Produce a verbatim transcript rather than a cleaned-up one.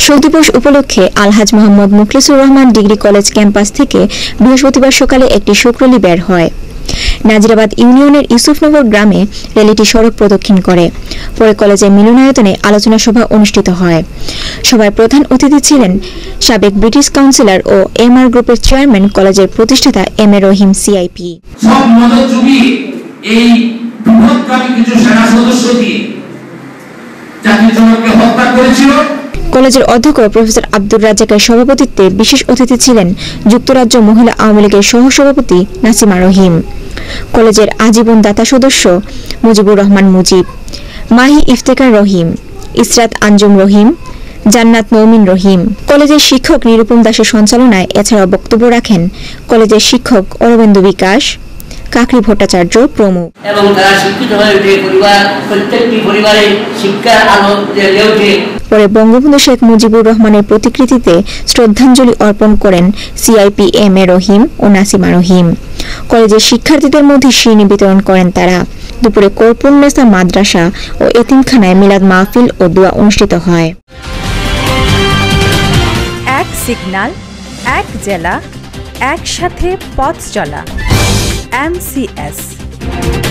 শোক দিবস উপলক্ষে Alhaj Mohammad Mukhlisur Rahman degree college campus থেকে বৃহস্পতিবার সকালে একটি শোক র্যালি বের হয়। নাজিরাবাদ ইউনিয়নের ইউসুফনগর গ্রামে র্যালিটি সড়ক প্রদক্ষিণ করে। পরে কলেজের মিলনায়তনে আলোচনা সভা অনুষ্ঠিত হয়। সভায় প্রধান অতিথি ছিলেন সাবেক ব্রিটিশ কাউন্সিলর ও এমআর গ্রুপের চেয়ারম্যান কলেজের প্রতিষ্ঠাতা এম এ রহিম সিআইপি। সব মদতযোগী এই বৃহৎকারী কিছু সেনা সদস্য দিয়ে জাতির জনককে হত্যা করেছিল। কলেজের অধ্যক্ষ প্রফেসর আব্দুর রাজ্জাকের সভাপতিত্বে বিশেষ অতিথি ছিলেন যুক্তরাজ্য মহিলা আওয়ামী লীগের সহসভাপতি নাসিমা রহিম, কলেজের আজীবন দাতা সদস্য মুজিবুর রহমান মুজিব, মাহি ইফতেখার রহিম, ইসরাত আঞ্জুম রহিম, জান্নাত মৌমিন রহিম। কলেজের শিক্ষক নিরুপম দাসের সঞ্চালনায় এছাড়াও বক্তব্য রাখেন কলেজের শিক্ষক অরবিন্দ বিকাশ, কাকরি ভট্টাচার্য প্রমুখ। এবং তারা শিক্ষিত হয়ে উঠে পরিবার প্রত্যেকটি পরিবারে শিক্ষার আলো জ্বলে ওঠে। পরে বঙ্গবন্ধু শেখ মুজিবুর রহমানের প্রতিকৃতিতে শ্রদ্ধাঞ্জলি অর্পণ করেন সিআইপি এম এ রহিম ও নাসিমা রহিম। কলেজের শিক্ষার্থীদের মধ্যে শিরনি বিতরণ করেন তারা। দুপুরে কর্পুন্নেসা মাদ্রাসা ও এতিমখানায় মিলাদ মাহফিল ও দোয়া অনুষ্ঠিত হয়। এক সিগন্যাল, এক জেলা, একসাথে পথ চলা। M C S.